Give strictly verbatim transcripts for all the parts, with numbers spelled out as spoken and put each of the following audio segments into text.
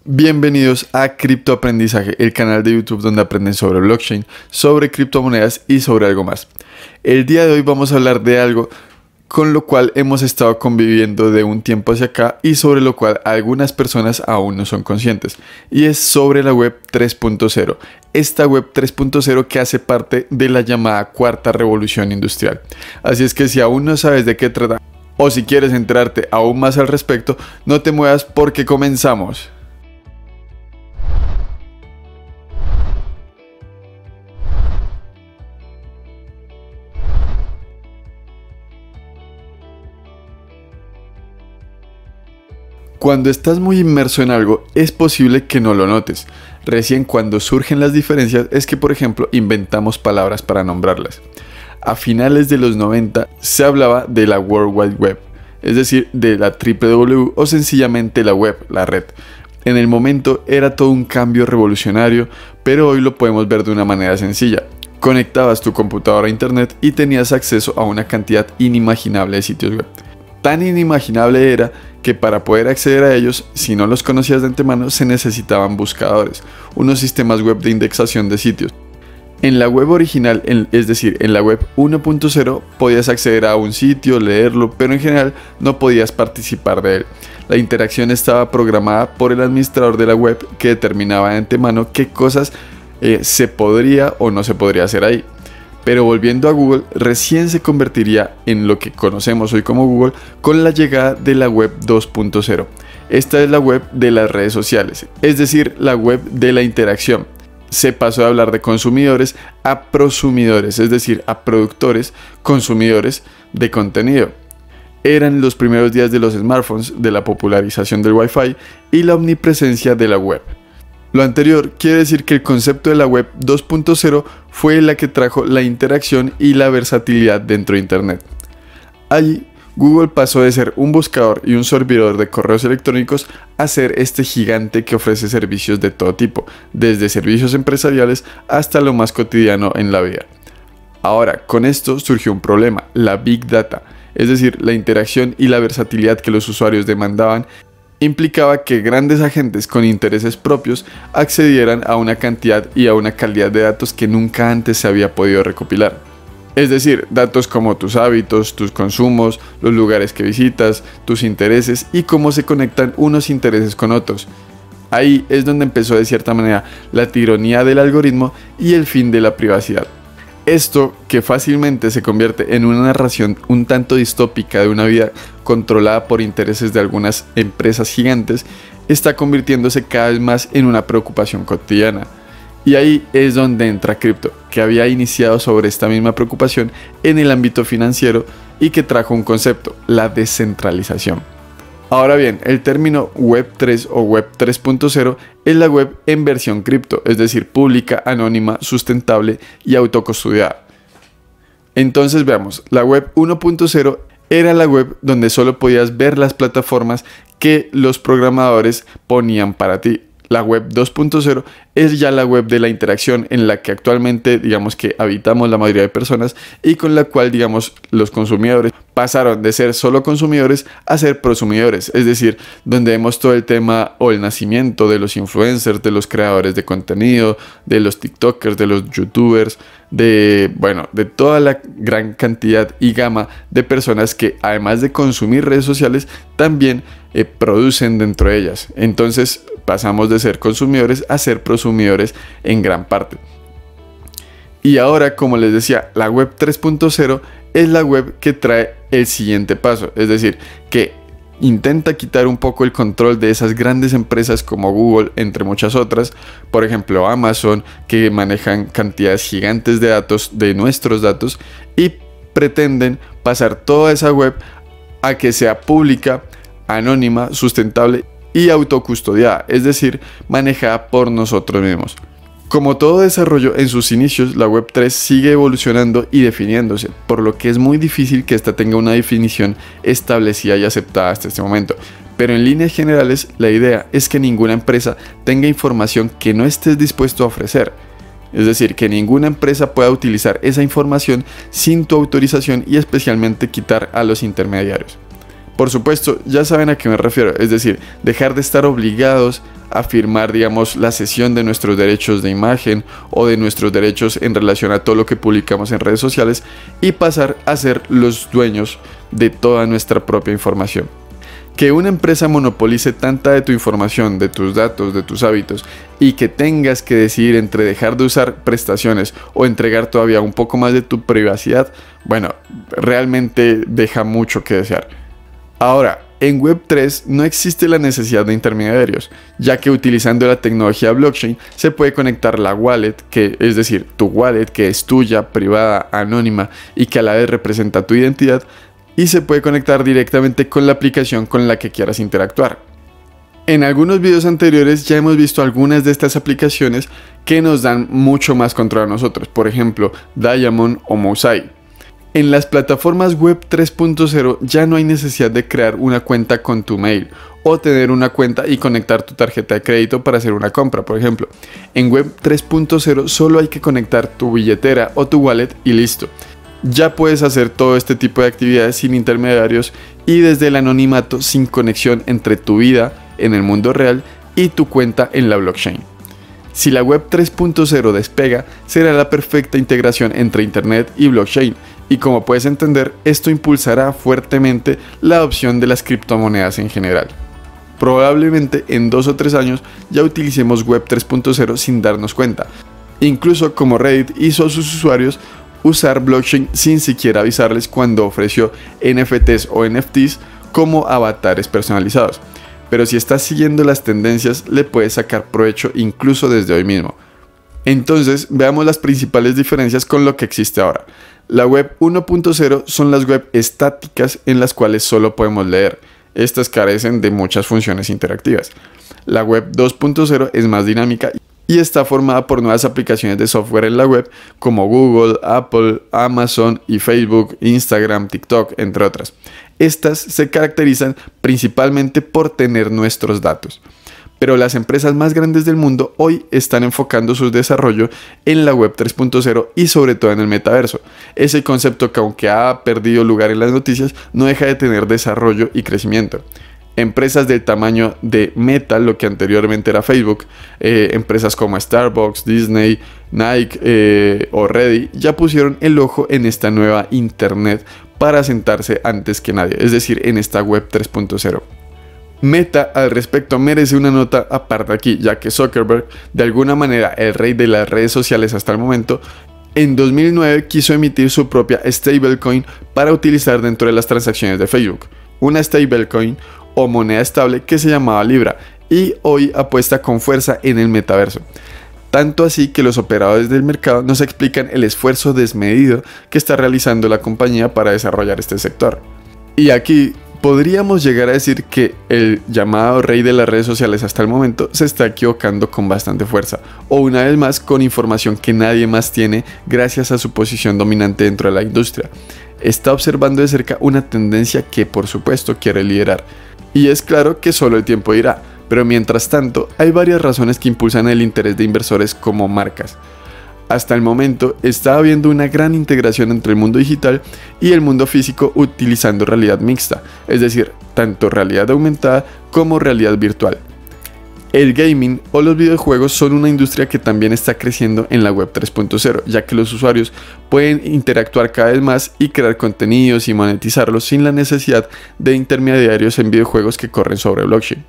Bienvenidos a Criptoaprendizaje, el canal de YouTube donde aprenden sobre blockchain, sobre criptomonedas y sobre algo más. El día de hoy vamos a hablar de algo con lo cual hemos estado conviviendo de un tiempo hacia acá y sobre lo cual algunas personas aún no son conscientes, y es sobre la web tres punto cero. Esta web tres punto cero que hace parte de la llamada cuarta revolución industrial. Así es que si aún no sabes de qué trata o si quieres enterarte aún más al respecto, no te muevas porque comenzamos. Cuando estás muy inmerso en algo, es posible que no lo notes. Recién cuando surgen las diferencias es que, por ejemplo, inventamos palabras para nombrarlas. A finales de los noventa se hablaba de la World Wide Web, es decir, de la doble u doble u doble u o sencillamente la web, la red. En el momento era todo un cambio revolucionario, pero hoy lo podemos ver de una manera sencilla. Conectabas tu computadora a internet y tenías acceso a una cantidad inimaginable de sitios web. Tan inimaginable era que para poder acceder a ellos, si no los conocías de antemano, se necesitaban buscadores, unos sistemas web de indexación de sitios. En la web original, es decir, en la web uno punto cero, podías acceder a un sitio, leerlo, pero en general no podías participar de él. La interacción estaba programada por el administrador de la web que determinaba de antemano qué cosas eh, se podría o no se podría hacer ahí. Pero volviendo a Google, recién se convertiría en lo que conocemos hoy como Google con la llegada de la web dos punto cero. Esta es la web de las redes sociales, es decir, la web de la interacción. Se pasó de hablar de consumidores a prosumidores, es decir, a productores, consumidores de contenido. Eran los primeros días de los smartphones, de la popularización del Wi-Fi y la omnipresencia de la web. Lo anterior quiere decir que el concepto de la web dos punto cero fue la que trajo la interacción y la versatilidad dentro de Internet. Allí, Google pasó de ser un buscador y un servidor de correos electrónicos a ser este gigante que ofrece servicios de todo tipo, desde servicios empresariales hasta lo más cotidiano en la vida. Ahora, con esto surgió un problema, la Big Data, es decir, la interacción y la versatilidad que los usuarios demandaban implicaba que grandes agentes con intereses propios accedieran a una cantidad y a una calidad de datos que nunca antes se había podido recopilar. Es decir, datos como tus hábitos, tus consumos, los lugares que visitas, tus intereses y cómo se conectan unos intereses con otros. Ahí es donde empezó de cierta manera la tiranía del algoritmo y el fin de la privacidad. Esto, que fácilmente se convierte en una narración un tanto distópica de una vida controlada por intereses de algunas empresas gigantes, está convirtiéndose cada vez más en una preocupación cotidiana. Y ahí es donde entra cripto, que había iniciado sobre esta misma preocupación en el ámbito financiero y que trajo un concepto, la descentralización. Ahora bien, el término web tres o web tres punto cero es la web en versión cripto, es decir, pública, anónima, sustentable y autocustodiada. Entonces veamos, la web uno punto cero era la web donde solo podías ver las plataformas que los programadores ponían para ti. La web dos punto cero es ya la web de la interacción en la que actualmente digamos que habitamos la mayoría de personas y con la cual digamos los consumidores pasaron de ser solo consumidores a ser prosumidores, es decir, donde vemos todo el tema o el nacimiento de los influencers, de los creadores de contenido, de los tiktokers, de los youtubers, de, bueno, de toda la gran cantidad y gama de personas que además de consumir redes sociales también eh, producen dentro de ellas. Entonces pasamos de ser consumidores a ser prosumidores en gran parte. Y ahora, como les decía, la web tres punto cero es la web que trae el siguiente paso, es decir, que intenta quitar un poco el control de esas grandes empresas como Google, entre muchas otras, por ejemplo Amazon, que manejan cantidades gigantes de datos, de nuestros datos, y pretenden pasar toda esa web a que sea pública, anónima, sustentable y autocustodiada, es decir, manejada por nosotros mismos. Como todo desarrollo en sus inicios, la web tres sigue evolucionando y definiéndose, por lo que es muy difícil que esta tenga una definición establecida y aceptada hasta este momento. Pero en líneas generales, la idea es que ninguna empresa tenga información que no estés dispuesto a ofrecer. Es decir, que ninguna empresa pueda utilizar esa información sin tu autorización y especialmente quitar a los intermediarios. Por supuesto, ya saben a qué me refiero, es decir, dejar de estar obligados a firmar, digamos, la cesión de nuestros derechos de imagen o de nuestros derechos en relación a todo lo que publicamos en redes sociales y pasar a ser los dueños de toda nuestra propia información. Que una empresa monopolice tanta de tu información, de tus datos, de tus hábitos y que tengas que decidir entre dejar de usar prestaciones o entregar todavía un poco más de tu privacidad, bueno, realmente deja mucho que desear. Ahora, en web tres no existe la necesidad de intermediarios, ya que utilizando la tecnología blockchain se puede conectar la wallet, que es decir, tu wallet que es tuya, privada, anónima y que a la vez representa tu identidad, y se puede conectar directamente con la aplicación con la que quieras interactuar. En algunos videos anteriores ya hemos visto algunas de estas aplicaciones que nos dan mucho más control a nosotros, por ejemplo Diamond o Mosaic. En las plataformas web tres punto cero ya no hay necesidad de crear una cuenta con tu mail o tener una cuenta y conectar tu tarjeta de crédito para hacer una compra, por ejemplo. En web tres punto cero solo hay que conectar tu billetera o tu wallet y listo. Ya puedes hacer todo este tipo de actividades sin intermediarios y desde el anonimato, sin conexión entre tu vida en el mundo real y tu cuenta en la blockchain. Si la web tres punto cero despega, será la perfecta integración entre internet y blockchain, y como puedes entender, esto impulsará fuertemente la adopción de las criptomonedas en general. Probablemente en dos o tres años ya utilicemos web tres punto cero sin darnos cuenta, incluso como Reddit hizo a sus usuarios usar blockchain sin siquiera avisarles cuando ofreció N F Ts o N F Ts como avatares personalizados. Pero si estás siguiendo las tendencias, le puedes sacar provecho incluso desde hoy mismo. Entonces, veamos las principales diferencias con lo que existe ahora. La web uno punto cero son las web estáticas en las cuales solo podemos leer. Estas carecen de muchas funciones interactivas. La web dos punto cero es más dinámica y está formada por nuevas aplicaciones de software en la web como Google, Apple, Amazon y Facebook, Instagram, TikTok, entre otras. Estas se caracterizan principalmente por tener nuestros datos. Pero las empresas más grandes del mundo hoy están enfocando su desarrollo en la web tres punto cero y sobre todo en el metaverso. Ese concepto que aunque ha perdido lugar en las noticias, no deja de tener desarrollo y crecimiento. Empresas del tamaño de Meta, lo que anteriormente era Facebook, eh, empresas como Starbucks, Disney, Nike eh, o Reddit ya pusieron el ojo en esta nueva internet para sentarse antes que nadie, es decir, en esta web tres punto cero. Meta al respecto merece una nota aparte aquí, ya que Zuckerberg, de alguna manera el rey de las redes sociales hasta el momento, en dos mil nueve quiso emitir su propia stablecoin para utilizar dentro de las transacciones de Facebook. Una stablecoin o moneda estable que se llamaba Libra y hoy apuesta con fuerza en el metaverso. Tanto así que los operadores del mercado nos explican el esfuerzo desmedido que está realizando la compañía para desarrollar este sector. Y aquí podríamos llegar a decir que el llamado rey de las redes sociales hasta el momento se está equivocando con bastante fuerza, o una vez más con información que nadie más tiene gracias a su posición dominante dentro de la industria. Está observando de cerca una tendencia que por supuesto quiere liderar. Y es claro que solo el tiempo dirá, pero mientras tanto hay varias razones que impulsan el interés de inversores como marcas. Hasta el momento está habiendo una gran integración entre el mundo digital y el mundo físico utilizando realidad mixta, es decir, tanto realidad aumentada como realidad virtual. El gaming o los videojuegos son una industria que también está creciendo en la web tres punto cero, ya que los usuarios pueden interactuar cada vez más y crear contenidos y monetizarlos sin la necesidad de intermediarios en videojuegos que corren sobre blockchain.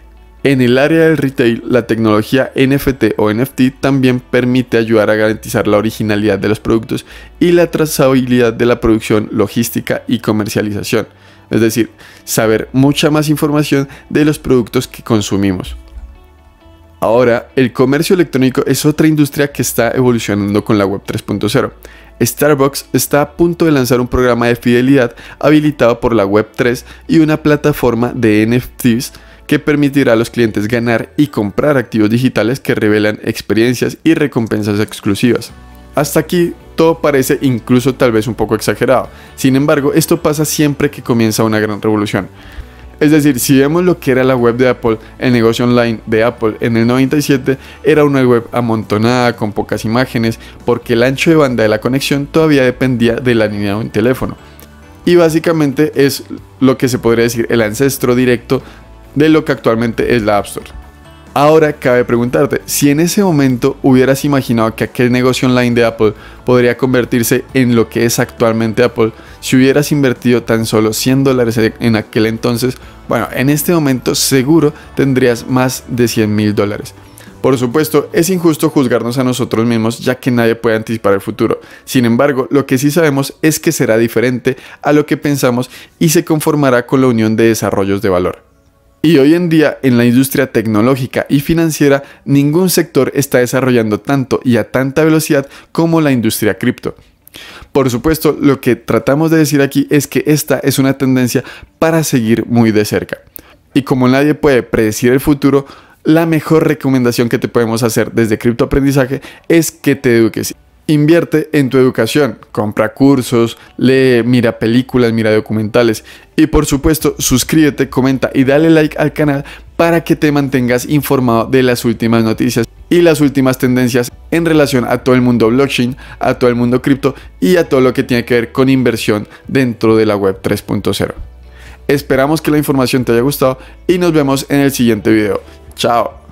En el área del retail, la tecnología N F T o N F T también permite ayudar a garantizar la originalidad de los productos y la trazabilidad de la producción, logística y comercialización, es decir, saber mucha más información de los productos que consumimos. Ahora, el comercio electrónico es otra industria que está evolucionando con la web tres punto cero. Starbucks está a punto de lanzar un programa de fidelidad habilitado por la web tres y una plataforma de N F Ts que permitirá a los clientes ganar y comprar activos digitales que revelan experiencias y recompensas exclusivas. Hasta aquí todo parece incluso tal vez un poco exagerado. Sin embargo, esto pasa siempre que comienza una gran revolución. Es decir, si vemos lo que era la web de Apple, el negocio online de Apple en el noventa y siete era una web amontonada con pocas imágenes porque el ancho de banda de la conexión todavía dependía de la línea de un teléfono. y básicamente es lo que se podría decir el ancestro directo de lo que actualmente es la App Store. Ahora cabe preguntarte, si en ese momento hubieras imaginado que aquel negocio online de Apple podría convertirse en lo que es actualmente Apple, si hubieras invertido tan solo cien dólares en aquel entonces, bueno, en este momento seguro tendrías más de cien mil dólares. Por supuesto, es injusto juzgarnos a nosotros mismos ya que nadie puede anticipar el futuro. Sin embargo, lo que sí sabemos es que será diferente a lo que pensamos y se conformará con la unión de desarrollos de valor. Y hoy en día, en la industria tecnológica y financiera, ningún sector está desarrollando tanto y a tanta velocidad como la industria cripto. Por supuesto, lo que tratamos de decir aquí es que esta es una tendencia para seguir muy de cerca. Y como nadie puede predecir el futuro, la mejor recomendación que te podemos hacer desde Criptoaprendizaje es que te eduques. Invierte en tu educación, compra cursos, lee, mira películas, mira documentales y por supuesto suscríbete, comenta y dale like al canal para que te mantengas informado de las últimas noticias y las últimas tendencias en relación a todo el mundo blockchain, a todo el mundo cripto y a todo lo que tiene que ver con inversión dentro de la web tres punto cero. Esperamos que la información te haya gustado y nos vemos en el siguiente video. Chao.